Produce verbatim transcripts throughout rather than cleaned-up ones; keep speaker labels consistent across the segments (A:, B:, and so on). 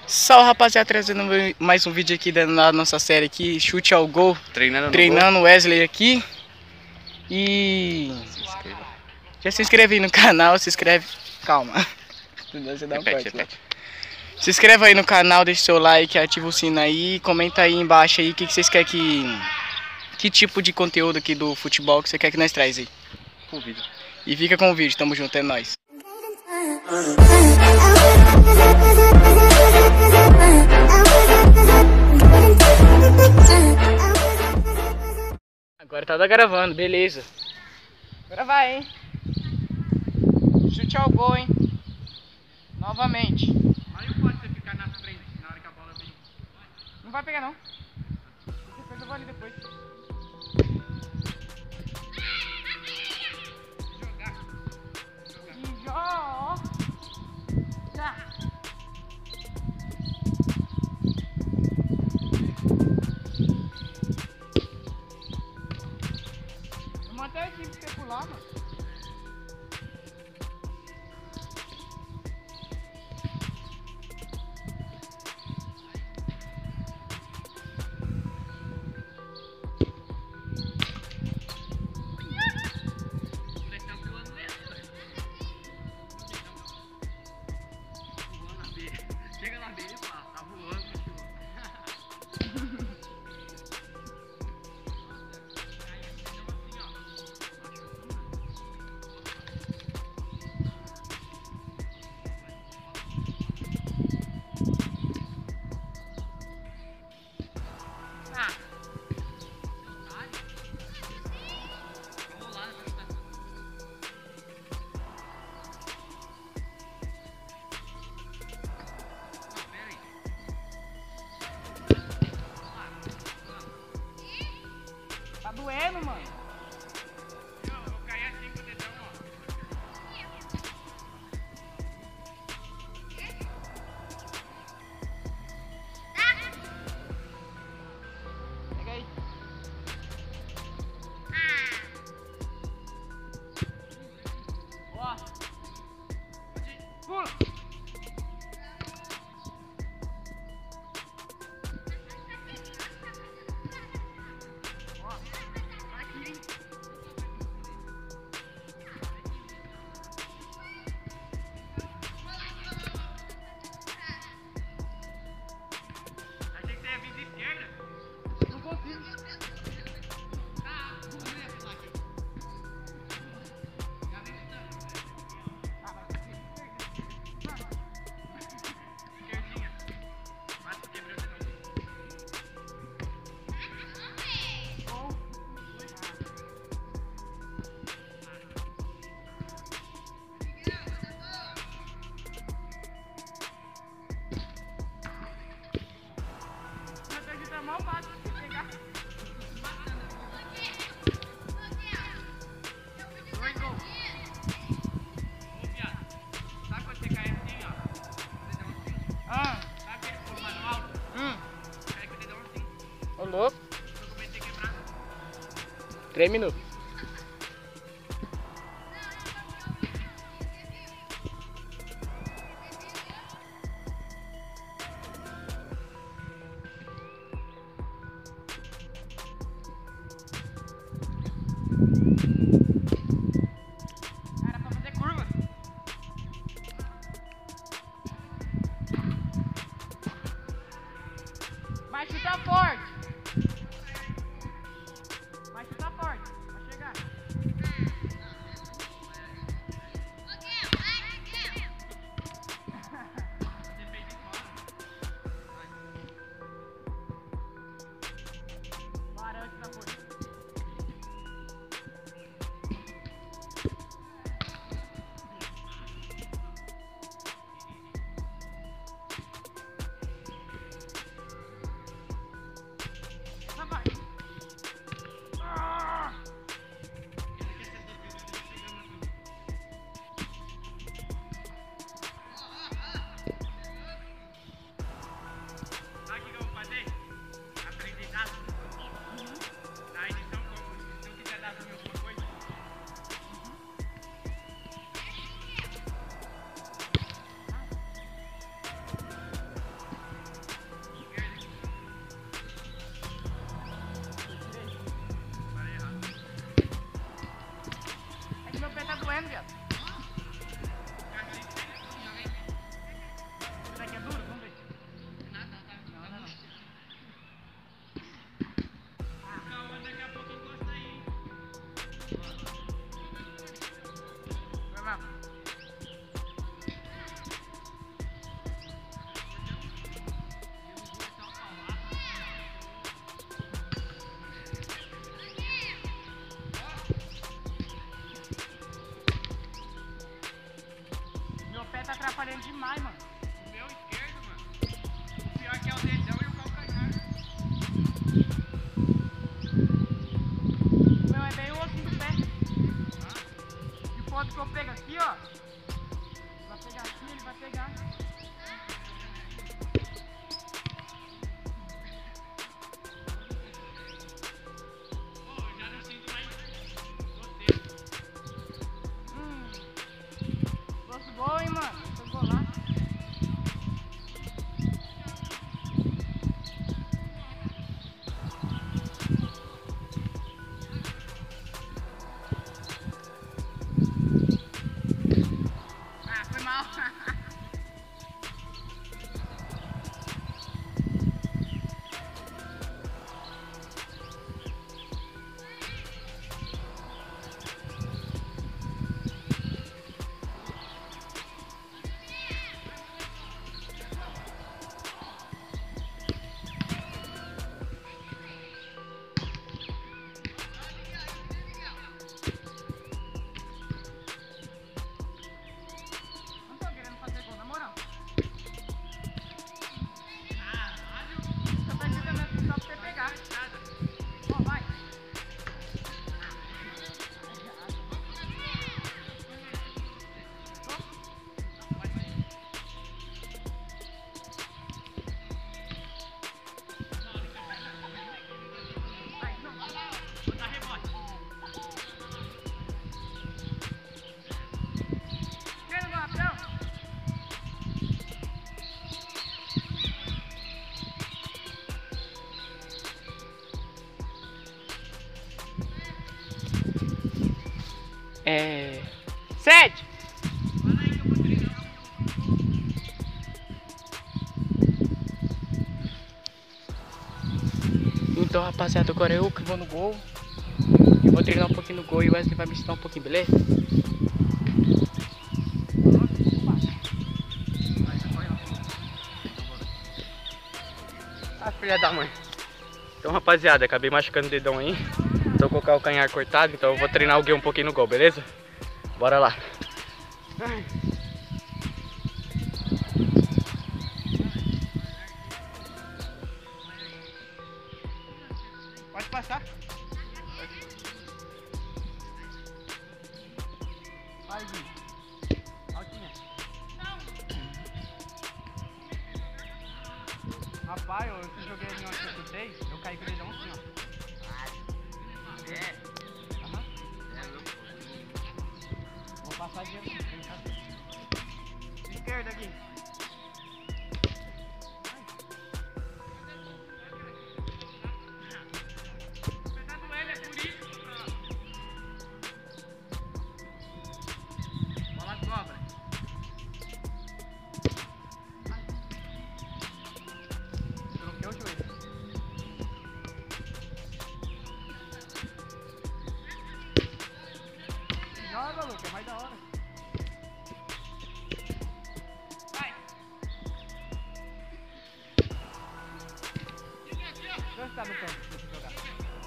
A: Salve, rapaziada, trazendo mais um vídeo aqui da nossa série aqui, chute ao gol.
B: Treinando,
A: treinando o Wesley aqui. E se já se inscreve aí no canal, se inscreve. Calma. Você dá um
B: repete,
A: corte,
B: repete.
A: Se inscreva aí no canal, deixa seu like, ativa o sino aí, comenta aí embaixo aí o que, que vocês querem que. Que tipo de conteúdo aqui do futebol que você quer que nós traz aí.
B: Com o vídeo.
A: E fica com o vídeo, tamo junto, é nóis. Agora tá gravando, beleza. Agora vai, hein. Chute ao gol, hein. Novamente.
B: Aí pode você ficar na frente na hora que a bola vem.
A: Não vai pegar não. Depois eu vou ali depois. E já. Já. Eu matei a equipe pra você pular, mano.
B: Chega na beira e fala, tá voando,
A: Tá doendo, mano.
B: eu caí assim com o dedão, ó.
A: Pega aí. Ó. Pula.
B: Achei que você ia vir de esquerda.
A: Não consigo.
B: Esquerdinha. Quase quebrou de novo.
A: Tá mal fácil de pegar.
B: Dois gols. Ô, viado. Sabe quando você cai assim, ó? O dedão assim.
A: Ah.
B: Sabe aquele pulo mais no alto?
A: Hum.
B: Cai com o dedão assim.
A: Ô louco.
B: Eu comecei a quebrar.
A: Três minutos.
B: Era pra fazer curva.
A: Vai chutar forte. Vai chutar forte. Vai chegar.
B: Você fez em fora.
A: Laranja pra forte. É... Sete! Então, rapaziada, agora eu que vou no gol. Eu vou treinar um pouquinho no gol e o Wesley vai me ensinar um pouquinho, beleza?
C: Ah, filha da mãe. Então, rapaziada, acabei machucando o dedão aí. Tô com o calcanhar cortado, então eu vou treinar o Gui um pouquinho no gol, beleza? Bora lá. Ai.
A: Pode passar. Vai, Gui. Altinha. Rapaz, eu eu joguei ali onde eu chutei, eu caí com o dedão assim, ó.
B: É.
A: Aham.
B: É louco.
A: Vou passar de aqui. Esquerda, Gui.
B: Bola cobra.
A: Troquei o joelho. Joga, Luca, é mais da hora.
B: Vai.
A: Dois tá no campo, deixa eu jogar.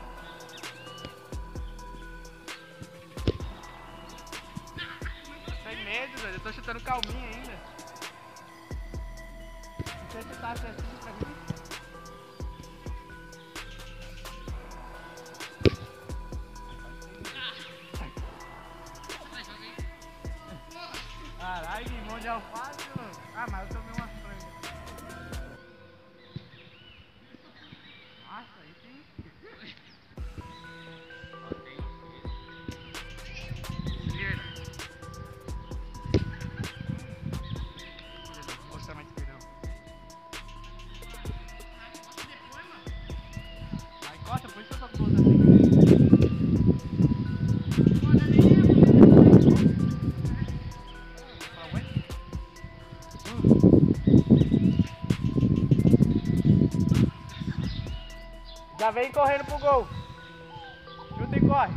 A: Sem medo, velho. Eu tô chutando calminho ainda. Não sei se tá assistindo pra mim. Caralho, limão de alface, mano. Ah, mas eu tomei uma franga. Nossa, aí sim. Esquerda. Vou mostrar mais esquerda, não. Vai, costa, por isso que eu tô com bolsa assim. Já vem correndo pro gol. Chuta e corre.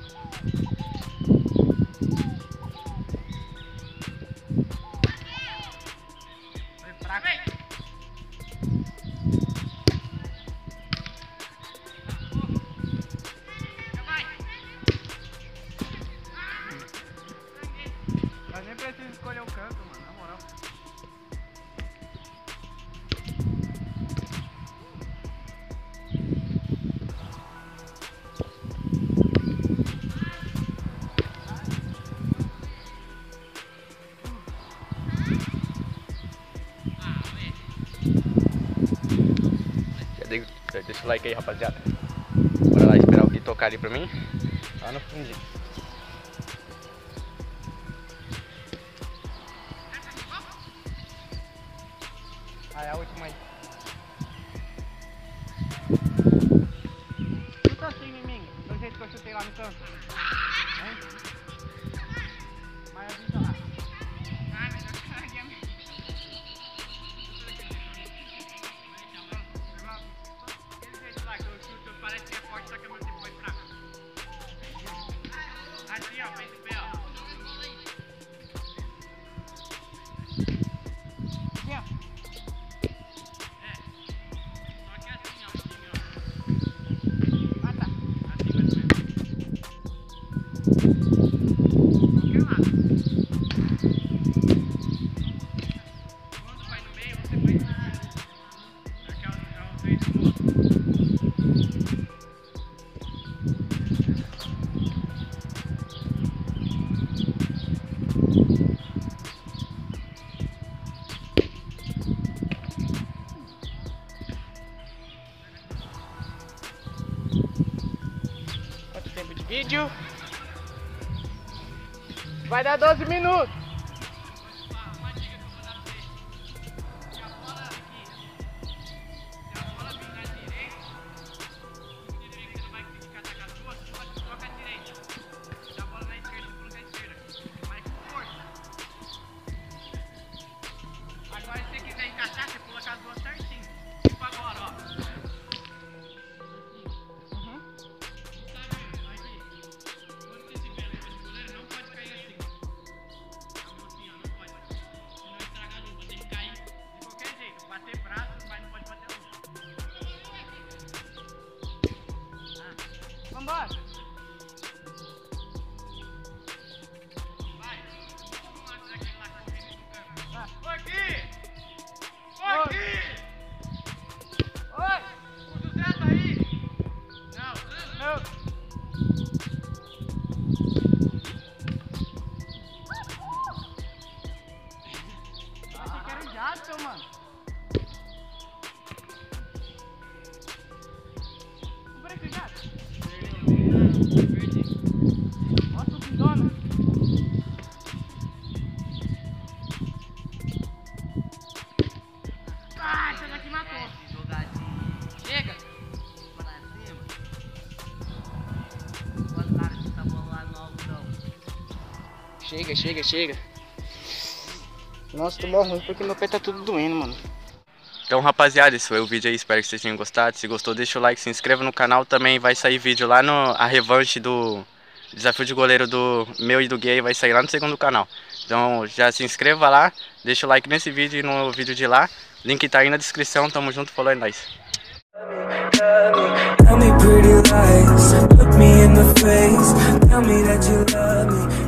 A: Foi fraco. Mas nem precisa escolher o canto, mano, na moral.
C: Deixa o like aí, rapaziada. Bora lá esperar o Gui tocar ali pra mim. Lá no fundinho.
A: Ah, é a última aí. Chuta assim em mim, do jeito que eu chutei lá no canto. Hein? Mas avisa lá.
B: Ai, mas eu caguei. Aquele jeito lá que eu chuto parece que é forte, só que ao mesmo tempo foi fraco. Assim, ó, fez o pé, ó.
A: Aqui, ó.
B: É. Só que assim, ó, um pouquinho, ó.
A: Ah, tá.
B: Assim, mais ou menos. Qualquer lado. Quando vai no meio, você vai. Aqui é o, é o três do outro.
A: Quanto tempo de vídeo? Vai dar doze minutos.
B: Uma dica que eu vou dar pra você. Se a bola aqui, se a bola vir na direita, significa que você não vai conseguir atacar as duas, você toca a direita. Se a bola na esquerda, você coloca a achando que matou. Chega.
A: Chega, chega, chega. Nossa, tô morrendo porque meu pé tá tudo doendo, mano.
C: Então, rapaziada, esse foi o vídeo aí, espero que vocês tenham gostado. Se gostou, deixa o like, se inscreva no canal. Também vai sair vídeo lá no a revanche do desafio de goleiro do meu e do Gay, vai sair lá no segundo canal. Então já se inscreva lá, deixa o like nesse vídeo e no vídeo de lá. Link tá aí na descrição, tamo junto, falou, é nóis.
D: Tell me pretty lies, look me in the face, tell me that you love me.